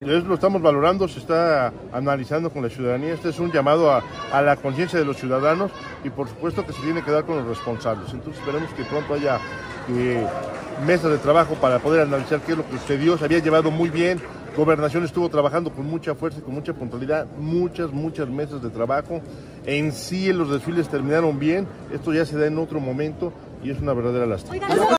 Lo estamos valorando, se está analizando con la ciudadanía. Este es un llamado a la conciencia de los ciudadanos y por supuesto que se tiene que dar con los responsables. Entonces esperemos que pronto haya mesas de trabajo para poder analizar qué es lo que sucedió. Se había llevado muy bien. Gobernación estuvo trabajando con mucha fuerza y con mucha puntualidad, muchas mesas de trabajo. En sí los desfiles terminaron bien, esto ya se da en otro momento y es una verdadera lástima.